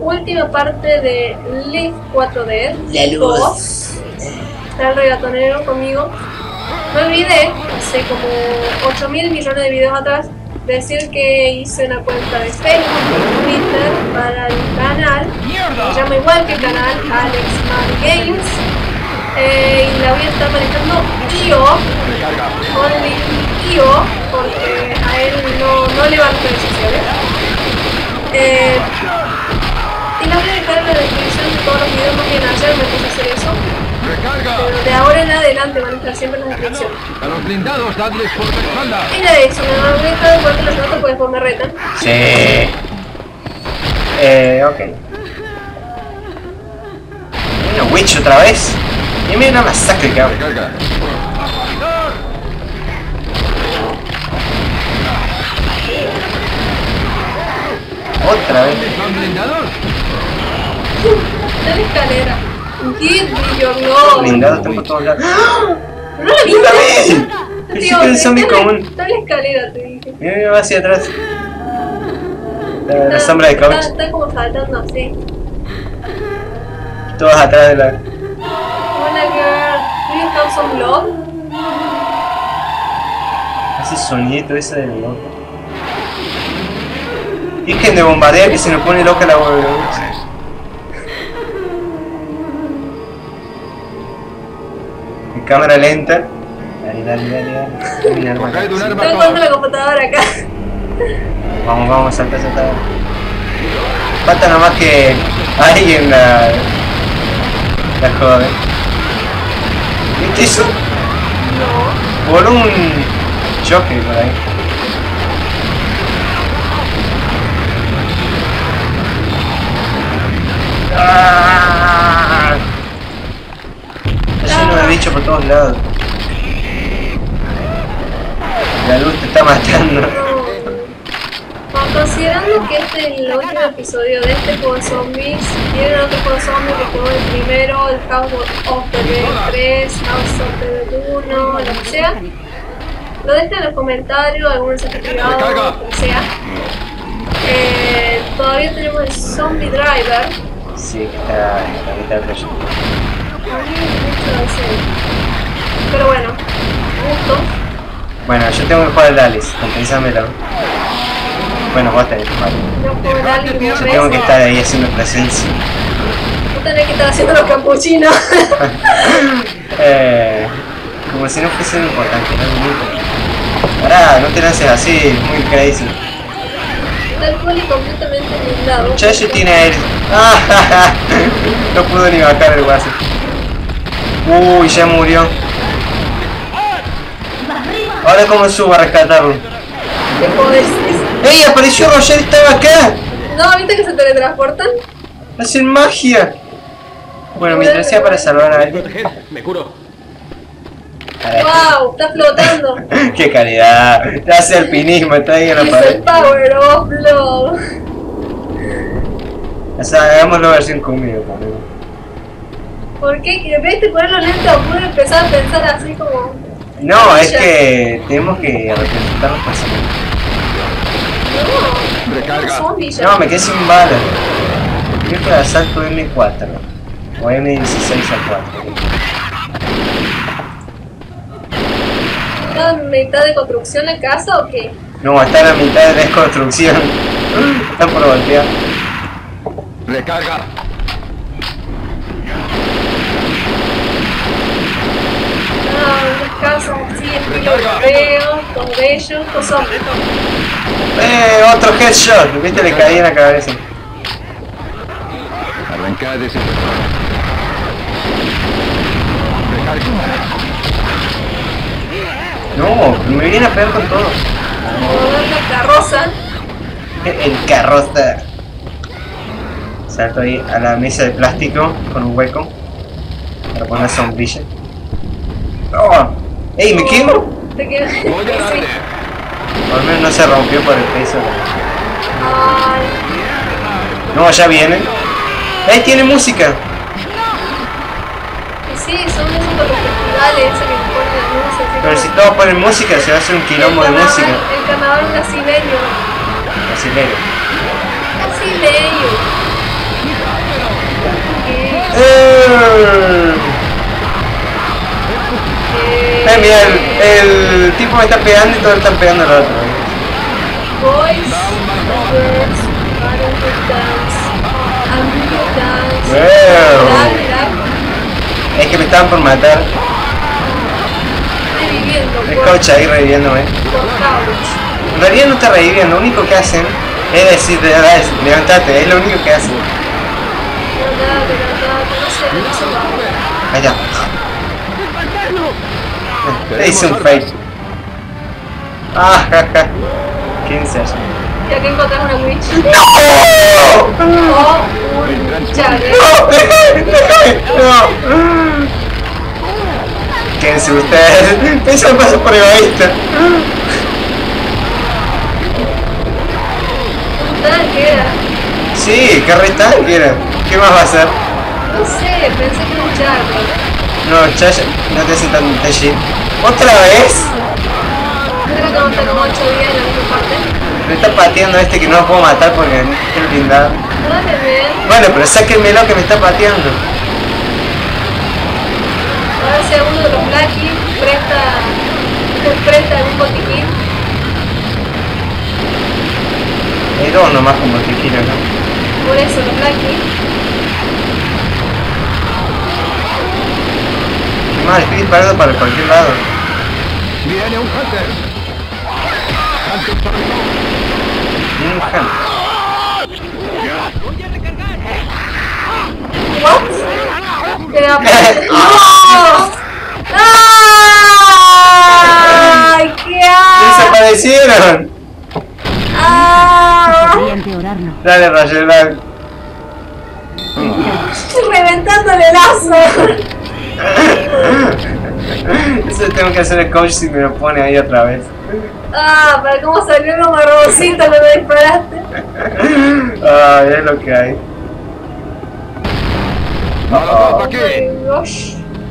última parte de Live 4D. La luz. Está el regatonero conmigo. Me olvidé, hace como 8.000 millones de videos atrás, decir que hice una cuenta de Facebook y Twitter para el canal. Se llama igual que el canal, Alex Mar Games. Y la voy a estar manejando IO, only IO, porque a él no le van a decisiones. Y la voy a dejar en la descripción de todos los videos, más bien ayer me puse a hacer eso. Pero de ahora en adelante van a estar siempre en la descripción. A los blindados, dadles por la espalda. Y nada de eso, me voy a dejar de vuelta las notas porque después me retan. Sí. Ok. Una witch otra vez. Y mira una masacre que hago. Recarga. Otra vez. ¿Están blindados? Está la escalera. Give me your love. Blindados están por todos lados. ¿No la viste? ¡Otra vez! Pensé que era un zombie común. Está en la escalera, te dije. Mira, mira, va hacia atrás. La sombra de couch. Está como saltando así. Todos atrás de la... Hola girl, do you have some love? Ese sonidito ese de loco. Y es que de bombardea que se nos pone loca la web. En cámara lenta. Dale, dale, dale, dale. Mira, hermano. Coged un arma Estoy jugando la computadora acá. Vamos, vamos, salta, salta. Falta nada más que alguien la jode. ¿Viste eso? No. Voló un choque por ahí. ¡Ah! Está lleno de bichos por todos lados. La luz te está matando. Bueno, considerando que este es el último episodio de este juego de zombies, si tienen otro juego de zombies que jugó el primero, el House of the Dead 3, House of the Dead 1, lo que sea, lo dejan en los comentarios, algún mensaje privado, lo que sea. Todavía tenemos el Zombie Driver. Sí, que está en la mitad del proyecto. A mí me gusta ese. Pero bueno, gusto. Bueno, yo tengo que jugar al Alice, compensámelo. Bueno, vos tenés que jugar. No puedo darle mi Yo tengo que estar ahí haciendo presencia. Vos tenés que estar haciendo los capuchinos. Como si no fuese importante, ¿no? Pará, no te lances así, es muy crazy. Tal cual y completamente blindado. Muchacho tiene aire. No pudo ni bajar el guaso. Uy, ya murió. Ahora cómo subo a rescatarlo. ¿Qué podés decir? ¡Ey! Apareció Roger, estaba acá. No, ¿viste que se teletransportan? Hacen magia. Bueno, mientras sea para salvar a alguien. Proteged, me curo. ¡Wow! Está flotando. ¡Qué calidad! Te hace alpinismo, está ahí en la Es el pared. Power of Love. O sea, hagámoslo versión conmigo, conmigo. ¿Por qué? ¿Ves? Te pones los lentes o puedes empezar a pensar así como... No, es que tenemos que representar los personajes. No, Recarga. zombie ya. No, me quedé sin balas. Creo que asalto M4 o M16 a 4. ¿Está en mitad de construcción la casa o qué? No, está en la mitad de desconstrucción. Está por golpear. Recarga. Unas casas así, estilo europeo, todo bello, todo zombies. Otro headshot. Viste, le caí en la cabeza. Arrancad ese. Recarga. No, me viene a pegar con todo. Mover la carroza. El carroza. Salto ahí a la mesa de plástico con un hueco para poner sombrilla. ¡Oh! ¡Ey, me quemo! Te quedas. Voy a darle. Sí. Por lo menos no se rompió por el peso. Ay, No, ya viene. ¡Ey, tiene música! y sí, son esos los festivales esos que ponen la música. así Pero si como- todos ponen música, se va a hacer un quilombo de música. El carnaval brasileño. Brasileño. Brasileño. Mira, el tipo me está pegando y todos están pegando al otro. Boys, girls, Baron dance, Amigo dance. Wow. Mirá, Es que me estaban por matar. reviviendo El por coach ahí reviviéndome. couch. En realidad no está reviviendo, lo único que hacen es decirte, levantate, es lo único que hacen. Levantate, no sé va. Allá. Le hice un fake. Ah, jaja. 15 años. Y aquí encontrás una witch. ¡No! O un chale. ¡No! ¡Déjame! ¡No! Quédense ustedes. Eso me pasa por egoísta. Un tanque era. Sí, qué retanque era. ¿Qué más va a hacer? No sé, pensé que era un chale. No, Chash, no te hacen tan detalle. ¿Otra vez? Creo que vamos a estar como 8 días en la misma parte. Me está pateando este que no lo puedo matar porque es blindado. Dale, ven. Bueno, pero sáquenmelo que me está pateando. A ver si alguno de los Blackie presta algún botiquín. Hay dos nomás con botiquín acá. Por eso, los Blackie. Mal, estoy disparando para cualquier lado. Viene un Hunter. Hunter terminó. Un hand. ¿What? Pero ¡no! ¡Ay! ¡Qué asco! ¡Desaparecieron! ¡Ah! Voy a empeorarlo. Dale, Roger, dale. Estoy reventándole el lazo. Eso tengo que hacer el coach si me lo pone ahí otra vez. Ah, para cómo salió como robocito cuando me disparaste. Ay, es lo que hay. Molotov Oh aquí. my gosh.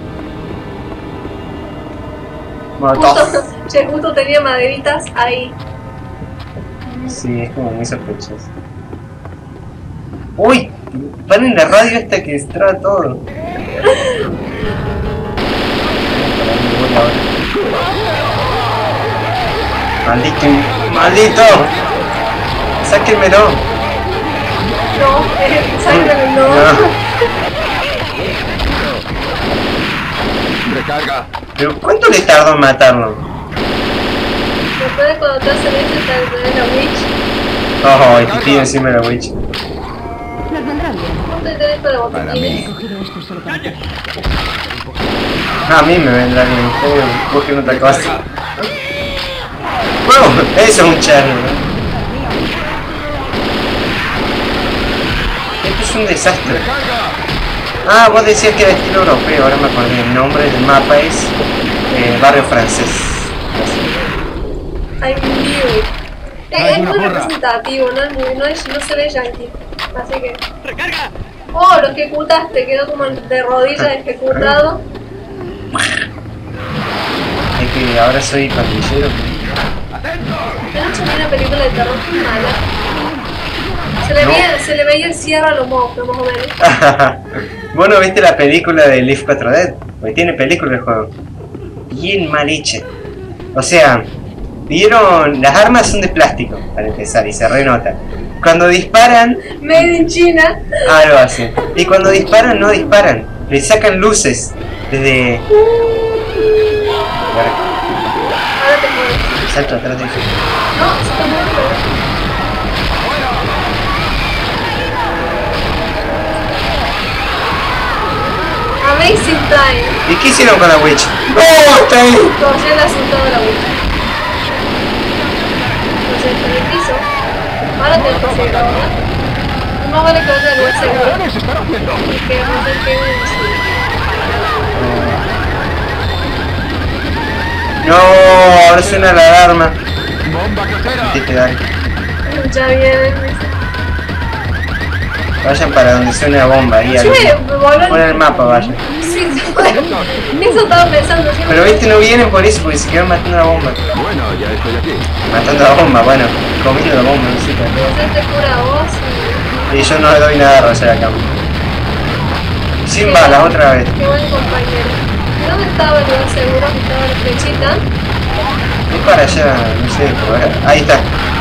Molotov. Justo, che, justo tenía maderitas ahí. Sí, es como muy sospechoso. ¡Uy! Paren la radio esta que extrae todo. Maldito, maldito. Sáquenmelo. No, sácame no. Recarga. Pero ¿cuánto le tardó en matarlo? Después de cuando te hacen eso, te tenés la witch. Oh, el que tiene encima de la witch. Nos vendrán bien. ¿Cuánto tenés para Para botiquines? mí. He cogido esto solo para ti. A mí me vendrá bien. Vos que no te acabas. Recarga. Bueno, eso es un charro, ¿no? Esto es un desastre. Recarga. Ah, vos decías que era estilo europeo, ahora me acordé. El nombre del mapa es Barrio Francés. I knew it. Hay Es una muy porra. representativo, no se ve yankee. Así que. ¡Recarga! Oh, lo ejecutaste, quedó como de rodillas ejecutado. Es que ahora soy pandillero. De hecho, vi una película de terror muy mala. Se le veía el cierre a los monstruos, más o menos. Vos no viste la película de Leaf 4 Dead, porque tiene película el juego. Bien mal hecha. O sea, vieron, las armas son de plástico, para empezar, y se renota. Cuando disparan, Made in China. algo así. Y cuando disparan, no disparan. Le sacan luces desde... Ahora te mueves. Salto atrás de ellos. No, se está moviendo. Amazing time. ¿Y qué hicieron con la witch? ¡No! ¡Está ahí! Roger le asustó a la witch. Roger está en el piso. Ahora te dejo seguir, ¿verdad? No vale que vaya al lugar seguro. ¿Qué se están haciendo? Y que Roger quede en su... No, ahora suena la alarma. Bomba casera. Hay que dar. Ya vienen. Vayan para donde suene la bomba, ahí al Che, Pon volver. el mapa, vayan. Sí, eso estaba pensando. ¿Sí? Pero viste, no vienen por eso, porque se quedan matando la bomba. Bueno, ya estoy aquí. Matando la bomba, bueno, comiendo la bomba, no sé qué. Roger te cura a vos Y yo no le doy nada a Roger acá. y... Sin balas, otra vez. Qué buen compañero. ¿De dónde ¿Dónde estaba el lugar seguro? Que estaba la flechita. Es para allá, no sé, por allá. Ahí está.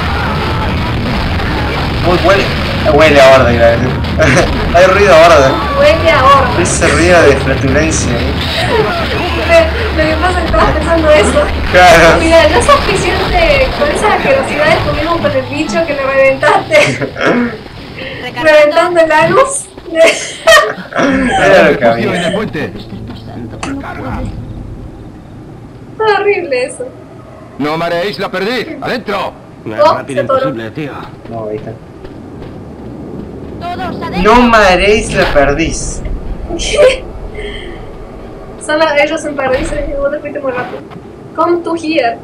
Uy, huele a horda, iba a decir. Hay ruido a horda. Huele ahora. Ese ruido de flatulencia, Lo que pasa es que estabas pensando eso. Claro. Mira, no es suficiente con esas asquerosidades que tuvimos con el bicho que le reventaste. Reventando el anus. Era lo que Refugio en el había. puente. Está horrible eso. No mareéis la perdiz. ¡Adentro! Lo Oh, más rápido se atoró. imposible, tío. No, ahí está. Todos adentro. No mareéis la perdiz. ¿Qué? Ellos en París y vos te fuiste muy rápido. Come to here.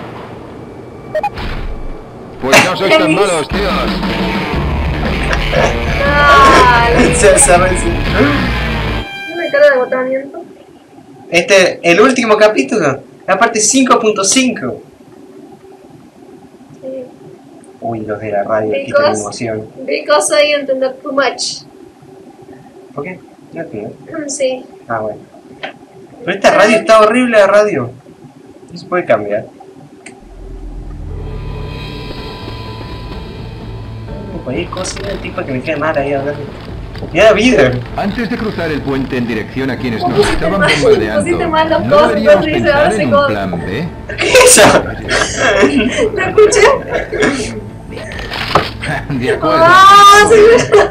Pues no sois tan malos, tíos. Dale. Se sabe si- Una cara de agotamiento. El último capítulo, la parte 5.5. Sí. Uy, los de la radio, aquí Because- tienen emoción. Because I entender too much. ¿Por qué? No entiendo. Sí. Ah, bueno. Pero esta radio está horrible, la radio. No se puede cambiar. Cualquier cosa, el tipo que me queda mal ahí hablando. ¡Mira, vida! Antes de cruzar el puente en dirección a quienes nos Pusiste estaban mal- bombardeando, pusiste mal los ¿no cosas, deberíamos entonces pensar ahora se en un come. plan B? ¿Qué es eso? ¿Lo escuché? De acuerdo. ¡Ah! Se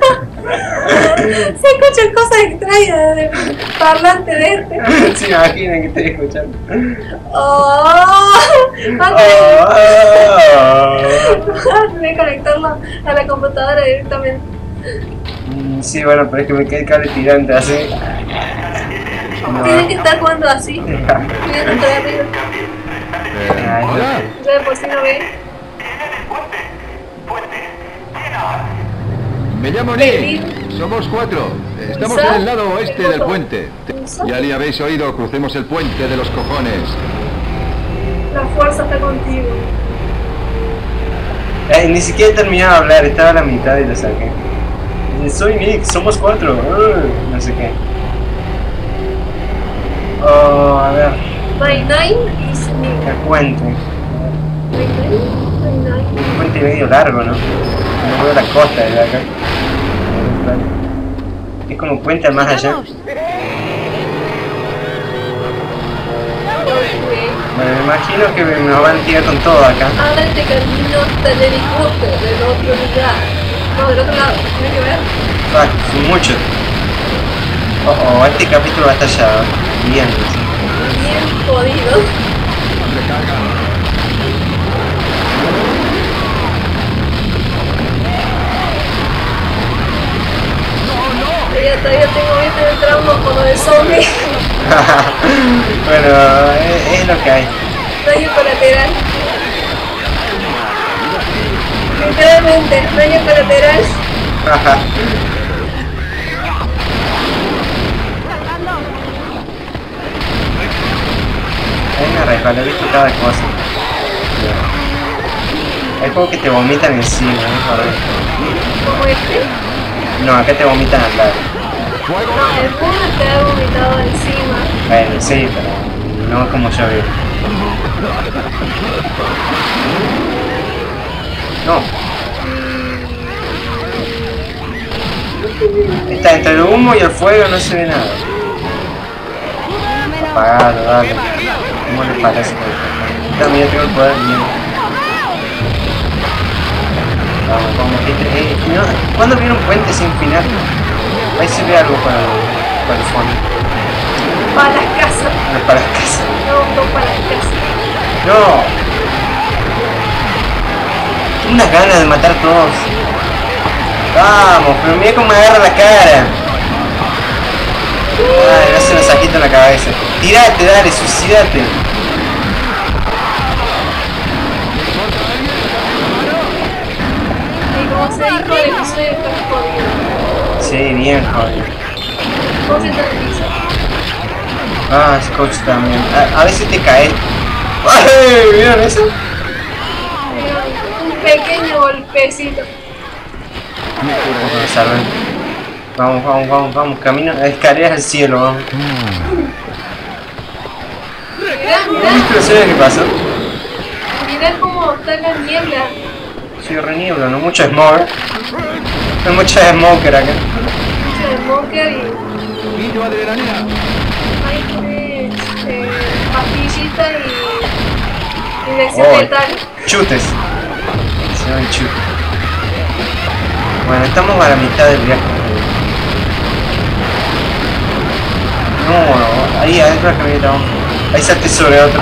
escuchan cosas extrañas del parlante de este. Se imaginan que estoy escuchando. ¡Oh! Vas a tener que conectarlo a la computadora directamente. Sí, bueno, pero es que me quedé el cable tirante así. Tienen que estar jugando así. Viendo todo arriba. Hola. Yo de por sí no veo. Me llamo Feliz. Nick. Somos 4. Estamos ¿Usa? en el lado oeste ¿El del botón? puente. ¿Usa? Ya le habéis oído, crucemos el puente de los cojones. La fuerza está contigo. Ni siquiera he terminado de hablar, estaba a la mitad y lo saqué. Soy Nick, somos 4. No sé qué. Oh, a ver, My name is Nick. el puente. My name. Un puente medio largo, ¿no? No veo la costa de acá. Es como un puente más allá. Vamos. Bueno, me imagino que nos van a tirar con todo acá. Ábrete camino hasta el helicóptero del otro lugar. No, del otro lado. Tienes que ver. Fuck, son muchos. Oh, este capítulo va a estar ya bien. Bien jodido. Recarga. Todavía tengo el trauma con lo de zombie. Bueno, es lo que hay. Daño colateral. Literalmente, daño colateral. Hay una resbala, he visto cada cosa. Hay juegos que te vomitan encima, ¿no? Como este. No, acá te vomitan al lado. No, el mundo te ha vomitado encima. Bueno, sí, pero no como yo veo. No. Está entre el humo y el fuego, no se ve nada. Apagado, dale. ¿Cómo le parece? También tengo el poder bien. Vamos, vamos. No, ¿cuándo vieron puente sin final? Ahí se ve algo para el fondo. Para las casas. No, para las casas. No, no para las casas. No. Tengo unas ganas de matar a todos. Vamos, pero mira cómo me agarra la cara. Ay, no se me saquito en la cabeza. Tirate, dale, suicidate. Y como se dijo, el episodio está jodido. Sí, bien, joder. ¿Cómo se te piso? Ah, Scotch también. A veces te caes. ¡Ay! ¿Vieron eso? Un pequeño golpecito. Vamos a salvar. Vamos, vamos, vamos, vamos. Camino, escaleras al cielo, vamos. Mirá, ¿Viste la escena que pasó? mirá cómo está la niebla. Sí, reniebla, no mucho smog. No mucho smoker acá. Mucho de smoker y Guillo adrenalina. ahí tenés pastillita y inyección Oh, letal. chutes. Se llaman chutes. Bueno, estamos a la mitad del viaje. No, ahí adentro de la camioneta vamos. Ahí salté sobre otro.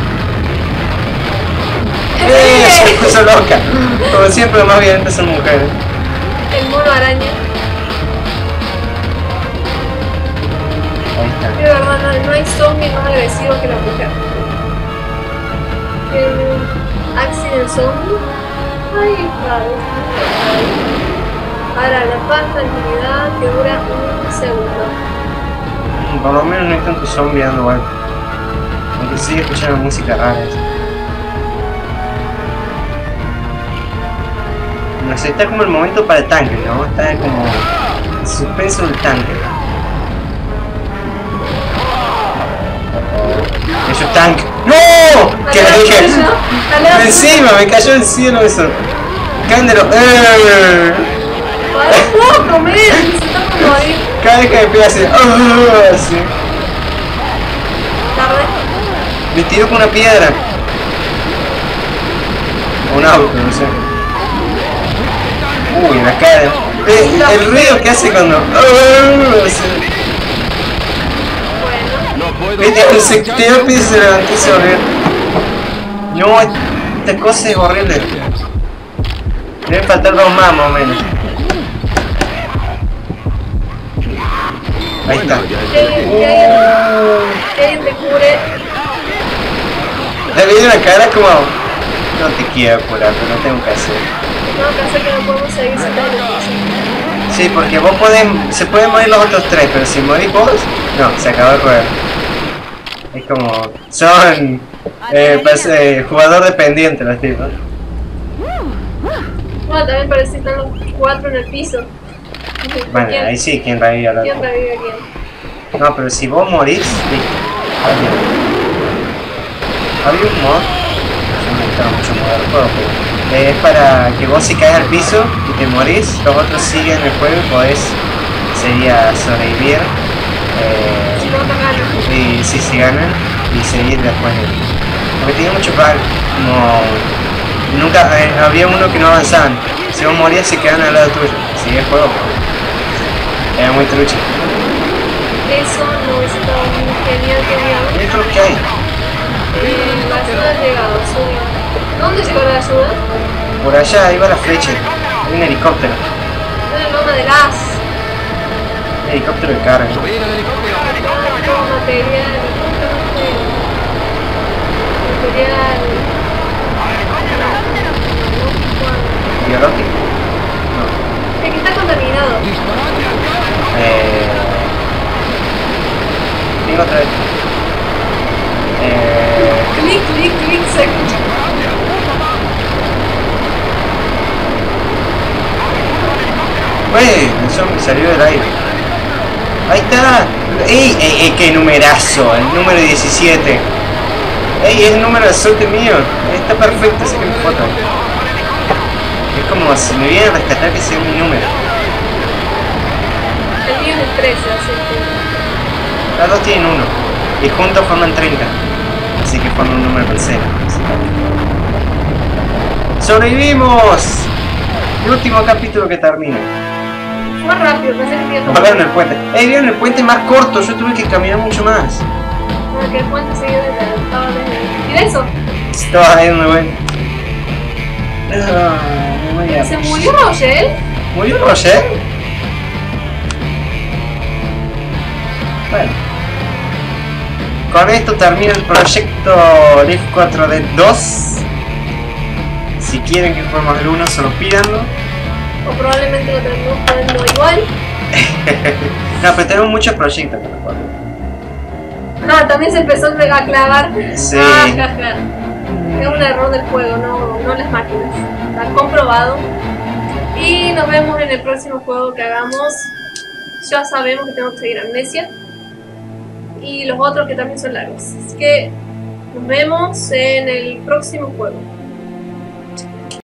Se puso loca. Como siempre, lo más violentas son mujeres. El mono araña. Ahí está. De verdad, no hay zombie más agresivo que la mujer. El accident zombie. Ay, claro. Ahora, la paz, tranquilidad que dura un segundo. Por lo menos no hay tanto zombie dando vueltas. Aunque sigue escuchando música rara. No sé, está como el momento para el tanque, ¿no? Está como el suspenso del tanque. Eso es tanque. ¡No! ¿Qué le dije? Alea, Encima, me cayó del cielo eso. Cándalo. ¡para poco, men! Se está por morir. Cada vez que me pega así. Así. Tarde. Me tiró con una piedra. O un auto, no sé. Uy, en la cara. El ruido que hace cuando. Así. Bueno. No puedo. Viste, se tiró el piso y se levantó y se volvió. No, esta cosa es horrible. Deben faltar dos más o menos. Ahí está. Que alguien te cure. Le vi una cara como. No te quiero curar, pero no tengo que hacer. No, que hacer que no podemos seguir sentados en el piso. Sí, porque vos se pueden morir los otros tres, pero si morís vos, no, se acabó el juego. Es como. Son. Jugador dependiente los tipos. Bueno, también parece que están los cuatro en el piso. Bueno, ahí sí, ¿quién revive al ¿Quién otro? revive a quién? No, pero si vos morís, listo. Había un mod, yo no me gustaba mucho modar el juego, pero es para que vos si caes al piso y te morís, los otros siguen el juego y podés, sería sobrevivir, Si no tocan. y si ganan, y seguir después. Porque tenía mucho bug, como nunca, había uno que no avanzaban, si vos morías se quedan al lado tuyo, sigue el juego. Era muy trucha. Eso no hubiese estado muy genial que digamos. Yo creo que hay. La ayuda ha llegado, sube. ¿Dónde llegó la ayuda? Por allá, ahí va la flecha. Hay un helicóptero. En la loma de gas. Helicóptero de carga. Subir al helicóptero. Todo material. Material. Biológico. Es que está contaminado. Digo otra vez. Clic, clic, clic, se escucha. Wey, el zombie salió del aire. Ahí está. ¡Ey! ¡Qué numerazo! El número 17. ¡Ey! Es el número de suerte mío. Está perfecto, así que me foto. Es como si me vienen a rescatar que sea mi número. El mío es el 13, así que. Las dos tienen uno. Y juntos forman 30. Así que forman un número tercero. ¡Sobrevivimos! El último capítulo que termina. Fue rápido, pensé que tenía Volaron el puente. Vieron el puente más corto, yo tuve que caminar mucho más. Porque el puente seguía estaba desde. Mira eso. Estaba ahí donde voy. ¿Se murió Roger? ¿Murió Roger? Bueno. Con esto termina el proyecto Lift 4D 2. Si quieren que juguemos el 1, solo pídanlo. O probablemente lo terminemos jugando igual. No, pero tenemos muchos proyectos para jugar. Ah, también se empezó a clavar. Sí. Ah, jaja. Es un error del juego, no las máquinas. Está comprobado. Y nos vemos en el próximo juego que hagamos. Ya sabemos que tenemos que seguir Amnesia. Y los otros que también son largos. Así que Nos vemos en el próximo juego.